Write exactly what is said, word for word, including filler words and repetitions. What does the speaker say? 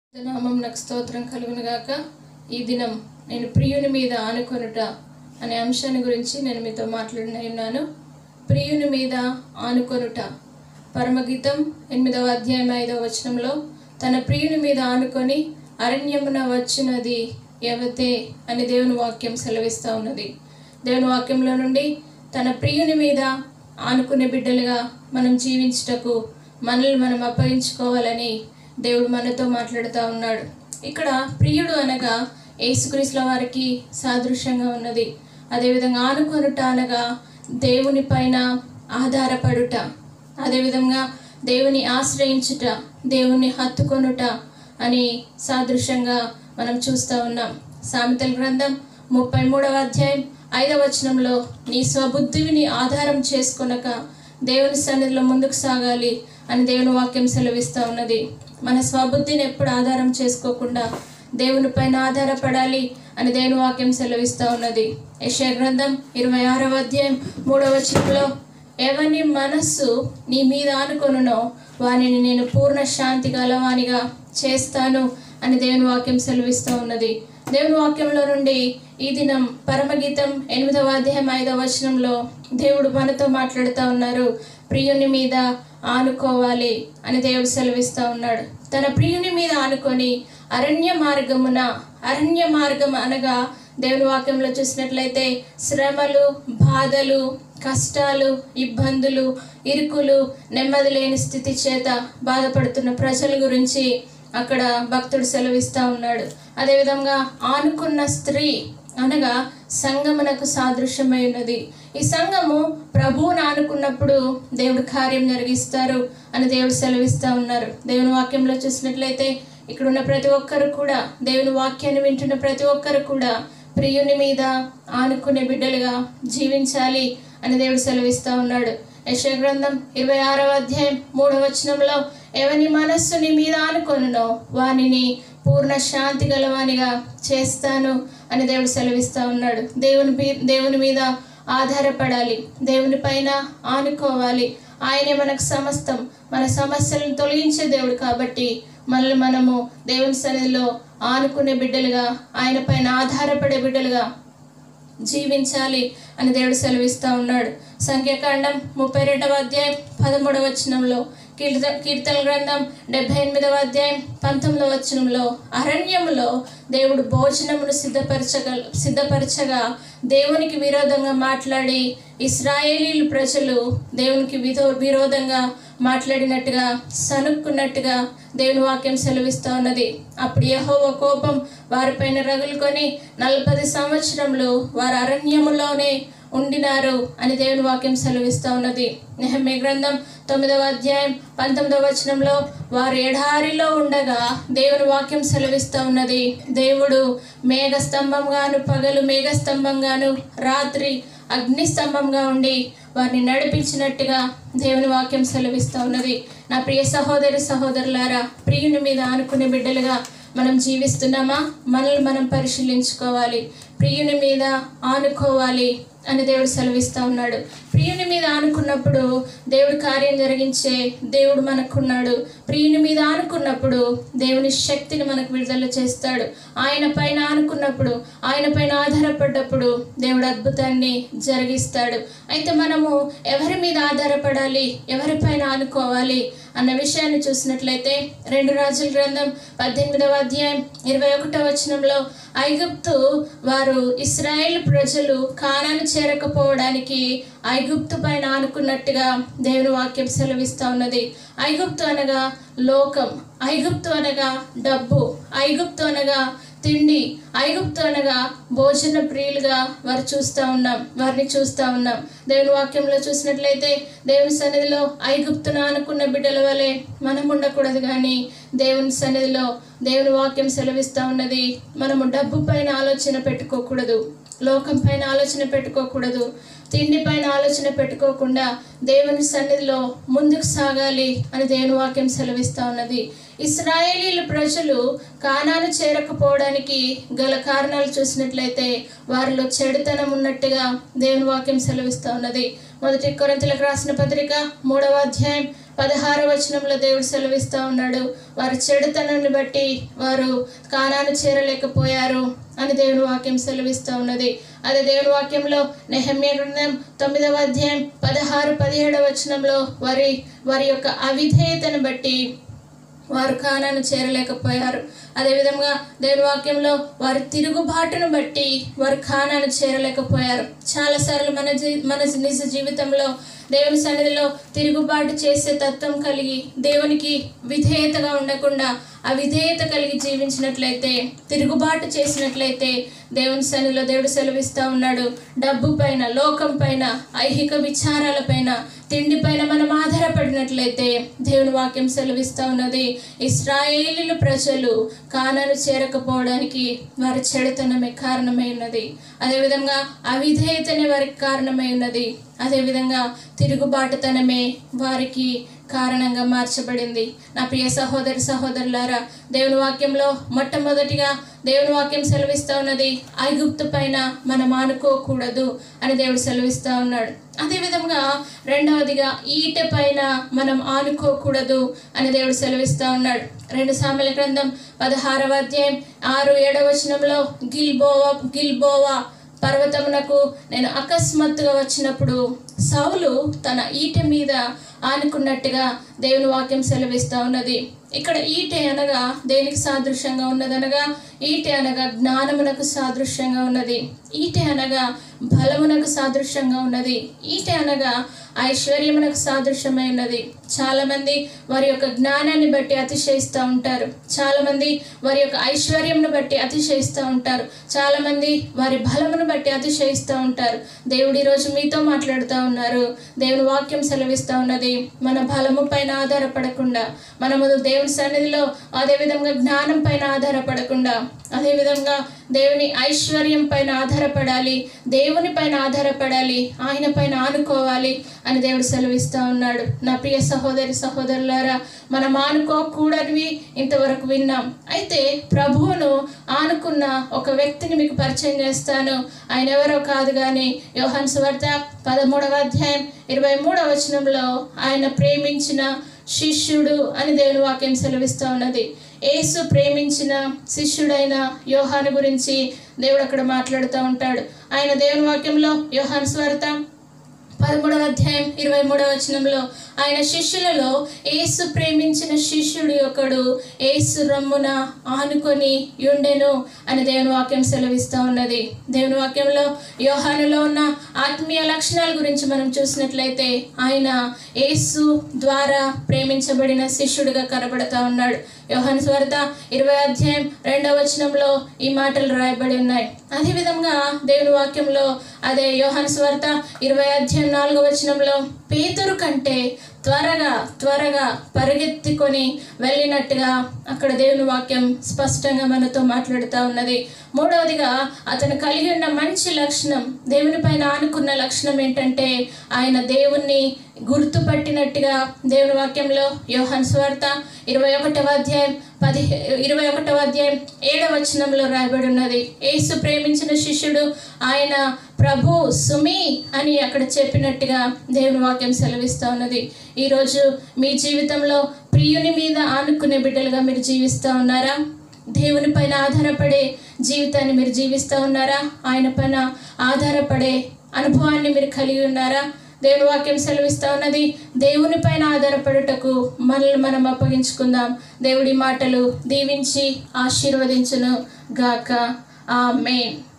నామమునకు స్తోత్రం కలుగును గాక. ఈ దినం నేను ప్రియుని మీద ఆనుకొనుట అనే అంశాన్ని గురించి నేను మీతో మాట్లాడినాను. ప్రియుని మీద ఆనుకొనుట. పరమగీతం ఎనిమిదవ అధ్యాయం ఐదవ వచనంలో తన ప్రియుని మీద ఆనుకొని అరణ్యమున వచ్చినది యవతే అని దేవుని వాక్యం సెలవిస్తూ ఉన్నది. దేవుని వాక్యంలో నుండి తన ప్రియుని మీద ఆనుకునే బిడ్డలుగా మనం జీవించుటకు మనల్ని మనం అప్పగించుకోవాలని దేవుడు మనతో మాట్లాడుతూ ఉన్నాడు. ఇక్కడ ప్రియుడు అనగా యేసుక్రీస్తుల వారికి సాదృశ్యంగా ఉన్నది. అదేవిధంగా ఆనుకొనుట అనగా దేవుని పైన ఆధారపడుట, అదేవిధంగా దేవుని ఆశ్రయించుట, దేవుని హత్తుకొనుట అని సాదృశ్యంగా మనం చూస్తూ ఉన్నాం. సామెతల గ్రంథం ముప్పై మూడవ అధ్యాయం ఐదవ వచనంలో నీ స్వబుద్ధిని ఆధారం చేసుకొనక దేవుని సన్నిధిలో ముందుకు సాగాలి అని దేవుని వాక్యం సెలవిస్తూ ఉన్నది. మన స్వబుద్ధిని ఎప్పుడు ఆధారం చేసుకోకుండా దేవుని పైన ఆధారపడాలి అని దేవుని వాక్యం సెలవిస్తూ ఉన్నది. యెషయా గ్రంథం ఇరవై ఆరవ అధ్యాయం మూడవ వచనంలో ఎవని మనస్సు నీ మీద ఆనుకొనునో వానిని నేను పూర్ణ శాంతి గలవానిగా చేస్తాను అని దేవుని వాక్యం సెలవిస్తూ ఉన్నది. దేవుని వాక్యంలో నుండి ఈ దినం పరమగీతం ఎనిమిదవ అధ్యాయం ఐదవ వచనంలో దేవుడు మనతో మాట్లాడుతూ ఉన్నారు. ప్రియుని మీద ఆనుకోవాలి అని దేవుడు సెలవిస్తూ ఉన్నాడు. తన ప్రియుని మీద ఆనుకొని అరణ్య మార్గమున, అరణ్య మార్గం అనగా దేవుని వాక్యంలో చూసినట్లయితే శ్రమలు, బాధలు, కష్టాలు, ఇబ్బందులు, ఇరుకులు, నెమ్మది లేని స్థితి చేత బాధపడుతున్న ప్రజల గురించి అక్కడ భక్తుడు సెలవిస్తూ ఉన్నాడు. అదేవిధంగా ఆనుకున్న స్త్రీ అనగా సంఘమునకు సాదృశ్యమై ఉన్నది. ఈ సంఘము ప్రభువును ఆనుకున్నప్పుడు దేవుడు కార్యం జరిగిస్తారు అని దేవుడు సెలవిస్తూ ఉన్నారు. దేవుని వాక్యంలో చూసినట్లయితే ఇక్కడ ఉన్న ప్రతి ఒక్కరు కూడా, దేవుని వాక్యాన్ని వింటున్న ప్రతి ఒక్కరు కూడా ప్రియుని మీద ఆనుకునే బిడ్డలుగా జీవించాలి అని దేవుడు సెలవిస్తూ ఉన్నాడు. యెషయా గ్రంథం ఇరవై ఆరవ అధ్యాయం మూడవ వచనంలో ఎవని మనస్సు నీ మీద ఆనుకొనునో వానిని పూర్ణ శాంతి గలవానిగా చేస్తాను అని దేవుడు సెలవిస్తూ ఉన్నాడు. దేవుని దేవుని మీద ఆధారపడాలి, దేవుని పైన ఆనుకోవాలి. ఆయనే మనకు సమస్తం, మన సమస్యలను తొలగించే దేవుడు కాబట్టి మనల్ని మనము దేవుని సన్నిధిలో ఆనుకునే బిడ్డలుగా, ఆయన పైన ఆధారపడే బిడ్డలుగా జీవించాలి అని దేవుడు సెలవిస్తూ ఉన్నాడు. సంఖ్యాకాండం ముప్పై రెండవ అధ్యాయం పదమూడవ వచనంలో, కీర్త కీర్తన గ్రంథం డెబ్బై ఎనిమిదవ అధ్యాయం పంతొమ్మిదవ వచనంలో అరణ్యములో దేవుడు భోజనమును సిద్ధపరచగల సిద్ధపరచగా దేవునికి విరోధంగా మాట్లాడి ఇశ్రాయేలీలు ప్రజలు దేవునికి విధో విరోధంగా మాట్లాడినట్టుగా, సనుక్కున్నట్టుగా దేవుని వాక్యం సెలవిస్తూ ఉన్నది. అప్పుడు యెహోవా కోపం వారిపైన రగులుకొని నలభై సంవత్సరంలో వారు అరణ్యములోనే ఉండినారు అని దేవుని వాక్యం సెలవిస్తూ ఉన్నది. నెహెమ్యా గ్రంథం తొమ్మిదవ అధ్యాయం పంతొమ్మిదవ వచనంలో వారు ఎడారిలో ఉండగా దేవుని వాక్యం సెలవిస్తూ ఉన్నది. దేవుడు మేఘస్తంభంగాను, పగలు మేఘస్తంభంగాను, రాత్రి అగ్నిస్తంభంగా ఉండి వారిని నడిపించినట్టుగా దేవుని వాక్యం సెలవిస్తూ ఉన్నది. నా ప్రియ సహోదరి సహోదరులారా, ప్రియుని మీద ఆనుకునే బిడ్డలుగా మనం జీవిస్తున్నామా? మనల్ని మనం పరిశీలించుకోవాలి. ప్రియుని మీద ఆనుకోవాలి అని దేవుడు సెలవిస్తూ ఉన్నాడు. ప్రియుని మీద ఆనుకున్నప్పుడు దేవుడు కార్యం జరిగించే దేవుడు మనకున్నాడు. ప్రియుని మీద ఆనుకున్నప్పుడు దేవుని శక్తిని మనకు విడుదల చేస్తాడు. ఆయన పైన ఆనుకున్నప్పుడు, ఆయన పైన ఆధారపడ్డప్పుడు దేవుడు అద్భుతాన్ని జరిగిస్తాడు. అయితే మనము ఎవరి మీద ఆధారపడాలి, ఎవరిపైన ఆనుకోవాలి అన్న విషయాన్ని చూసినట్లయితే రెండు రాజుల గ్రంథం పద్దెనిమిదవ అధ్యాయం ఇరవై ఒకటవ వచనంలో ఐగుప్తు వారు ఇశ్రాయేల్ ప్రజలు కానాను చేరకపోవడానికి ఐగుప్తు పైన ఆనుకున్నట్టుగా దేవుని వాక్యం సెలవిస్తూ ఉన్నది. ఐగుప్తు అనగా లోకం, ఐగుప్తు అనగా డబ్బు, ఐగుప్తు అనగా తిండి, ఐగుప్తు అనగా భోజన ప్రియులుగా వారు చూస్తూ ఉన్నాం వారిని చూస్తూ ఉన్నాం. దేవుని వాక్యంలో చూసినట్లయితే దేవుని సన్నిధిలో ఐగుప్తును ఆనుకున్న బిడ్డల వలె మనం ఉండకూడదు. కానీ దేవుని సన్నిధిలో దేవుని వాక్యం సెలవిస్తూ ఉన్నది, మనము డబ్బు పైన ఆలోచన పెట్టుకోకూడదు, లోకం పైన ఆలోచన పెట్టుకోకూడదు, తిండి పైన ఆలోచన పెట్టుకోకుండా దేవుని సన్నిధిలో ముందుకు సాగాలి అని దేవుని వాక్యం సెలవిస్తూ ఉన్నది. ఇశ్రాయేలీలు ప్రజలు కానాను చేరకపోవడానికి గల కారణాలు చూసినట్లయితే వారిలో చెడుతనం ఉన్నట్టుగా దేవుని వాక్యం సెలవిస్తూ ఉన్నది. మొదటి కొరింథీయులకు రాసిన పత్రిక మూడవ అధ్యాయం పదహార వచనంలో దేవుడు సెలవిస్తూ ఉన్నాడు, వారి చెడుతనాన్ని బట్టి వారు కానాను చేరలేకపోయారు అని దేవుని వాక్యం సెలవిస్తూ ఉన్నది. అదే దేవుని వాక్యంలో నెహెమ్యా గ్రంథం తొమ్మిదవ అధ్యాయం పదహారు పదిహేడవ వచనంలో వారి వారి యొక్క అవిధేయతను బట్టి వారు కానాను చేరలేకపోయారు. అదేవిధంగా దేవుని వాక్యంలో వారి తిరుగుబాటును బట్టి వారు కానాను చేరలేకపోయారు. చాలాసార్లు మన జీ మన నిజ జీవితంలో దేవుని సన్నిధిలో తిరుగుబాటు చేసే తత్వం కలిగి దేవునికి విధేయతగా ఉండకుండా అవిధేయత కలిగి జీవించినట్లయితే, తిరుగుబాటు చేసినట్లయితే దేవుని సన్నిధిలో దేవుడు సెలవిస్తూ ఉన్నాడు, డబ్బు పైన, లోకం పైన, ఐహిక విచారాల పైన, తిండి పైన మనం ఆధారపడినట్లయితే దేవుని వాక్యం సెలవిస్తూ ఉన్నది, ఇశ్రాయేలీయుల ప్రజలు కానాను చేరకపోవడానికి వారి చెడుతనమే కారణమై ఉన్నది. అదేవిధంగా అవిధేయతనే వారికి కారణమై ఉన్నది. అదేవిధంగా తిరుగుబాటుతనమే వారికి కారణంగా మార్చబడింది. నా ప్రియ సహోదరి సహోదరులారా, దేవుని వాక్యంలో మొట్టమొదటిగా దేవుని వాక్యం సెలవిస్తూ ఉన్నది, ఐగుప్తు పైన మనం ఆనుకోకూడదు అని దేవుడు సెలవిస్తూ ఉన్నాడు. అదేవిధంగా రెండవదిగా ఈట పైన మనం ఆనుకోకూడదు అని దేవుడు సెలవిస్తూ ఉన్నాడు. రెండు సామెల గ్రంథం పదహారవ అధ్యాయం ఆరు ఏడవ వచనంలో గిల్బోవా గిల్బోవా పర్వతమునకు నేను అకస్మాత్తుగా వచ్చినప్పుడు సౌలు తన ఈట మీద ఆనుకున్నట్టుగా దేవుని వాక్యం సెలవిస్తూ ఉన్నది. ఇక్కడ ఈటె అనగా దేనికి సాదృశ్యంగా ఉన్నదనగా, ఈటె అనగా జ్ఞానమునకు సాదృశ్యంగా ఉన్నది. ఈటె అనగా బలమునకు సాదృశ్యంగా ఉన్నది. ఈటె అనగా ఐశ్వర్యమునకు సాదృశ్యమై ఉన్నది. చాలామంది వారి యొక్క జ్ఞానాన్ని బట్టి అతిశయిస్తూ ఉంటారు. చాలామంది వారి యొక్క ఐశ్వర్యంను బట్టి అతిశయిస్తూ ఉంటారు. చాలామంది వారి బలమును బట్టి అతిశయిస్తూ ఉంటారు. దేవుడు ఈరోజు మీతో మాట్లాడుతూ ఉన్నారు. దేవుని వాక్యం సెలవిస్తూ ఉన్నది, మన బలము పైన ఆధారపడకుండా, మనము దేవుని సన్నిధిలో అదేవిధంగా జ్ఞానం పైన ఆధారపడకుండా, అదేవిధంగా దేవుని ఐశ్వర్యం పైన ఆధారపడాలి, దేవుని పైన ఆధారపడాలి, ఆయన పైన ఆనుకోవాలి అని దేవుడు సెలవిస్తూ ఉన్నాడు. నా ప్రియ సహోదరి సహోదరులారా, మనం ఆనుకోకూడనివి ఇంతవరకు విన్నాం. అయితే ప్రభువును ఆనుకున్న ఒక వ్యక్తిని మీకు పరిచయం చేస్తాను. ఆయన ఎవరో కాదు కానీ యోహాను సువార్త పదమూడవ అధ్యాయం ఇరవై మూడవ వచనంలో ఆయన ప్రేమించిన శిష్యుడు అని దేవుని వాక్యం సెలవిస్తూ ఉన్నది. యేసు ప్రేమించిన శిష్యుడైన యోహాను గురించి దేవుడు అక్కడ మాట్లాడుతూ ఉంటాడు. ఆయన దేవుని వాక్యంలో యోహాను సువార్త పదమూడవ అధ్యాయం ఇరవై మూడవ వచనంలో ఆయన శిష్యులలో యేసు ప్రేమించిన శిష్యుడు ఒకడు యేసు రమ్మున ఆనుకొని ఉండెను అని దేవుని వాక్యం సెలవిస్తూ ఉన్నది. దేవుని వాక్యంలో యోహానులో ఉన్న ఆత్మీయ లక్షణాల గురించి మనం చూసినట్లయితే ఆయన యేసు ద్వారా ప్రేమించబడిన శిష్యుడిగా కనబడుతూ ఉన్నాడు. యోహాను సువార్త ఇరవై అధ్యాయం రెండవ వచనంలో ఈ మాటలు రాయబడి ఉన్నాయి. అదేవిధంగా దేవుని వాక్యంలో అదే యోహాను సువార్త ఇరవై అధ్యాయం నాలుగవ వచనంలో పేతురు కంటే త్వరగా త్వరగా పరిగెత్తుకొని వెళ్ళినట్టుగా అక్కడ దేవుని వాక్యం స్పష్టంగా మనతో మాట్లాడుతూ ఉన్నది. మూడవదిగా అతను కలిగి ఉన్న మంచి లక్షణం, దేవుని పైన ఆనుకున్న లక్షణం ఏంటంటే ఆయన దేవుణ్ణి గుర్తుపట్టినట్టుగా దేవుని వాక్యంలో యోహాను సువార్త ఇరవై ఒకటవ అధ్యాయం పది ఇరవై ఒకటవ అధ్యాయం ఏడవ వచనంలో రాయబడి ఉన్నది. యేసు ప్రేమించిన శిష్యుడు ఆయన ప్రభు సుమి అని అక్కడ చెప్పినట్టుగా దేవుని వాక్యం సెలవిస్తూ ఉన్నది. ఈరోజు మీ జీవితంలో ప్రియుని మీద ఆనుకునే బిడ్డలుగా మీరు జీవిస్తూ ఉన్నారా? దేవుని పైన ఆధారపడే జీవితాన్ని మీరు జీవిస్తూ ఉన్నారా? ఆయన పైన ఆధారపడే అనుభవాన్ని మీరు కలిగి ఉన్నారా? దేవుని వాక్యం సెలవిస్తూ ఉన్నది, దేవుని పైన ఆధారపడుటకు మనల్ని మనం అప్పగించుకుందాం. దేవుడి మాటలు దీవించి ఆశీర్వదించును గాక. ఆమేన్.